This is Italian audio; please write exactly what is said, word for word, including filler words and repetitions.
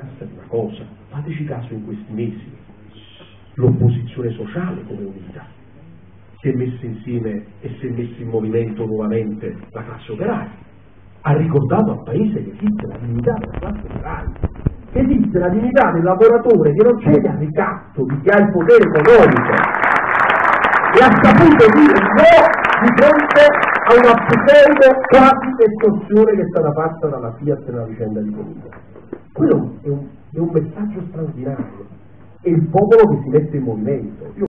basta di una cosa, fateci caso in questi mesi, l'opposizione sociale come unità, si è messa insieme e si è messa in movimento nuovamente la classe operaia, ha ricordato al Paese che esiste la dignità della classe operaia, che esiste la dignità del lavoratore che non cede al ricatto di chi ha il potere economico e ha saputo dire no di fronte a una pseudo quasi estorsione che è stata fatta dalla Fiat nella vicenda di Pomino. Quello è un, è un messaggio straordinario, è il popolo che si mette in movimento. Io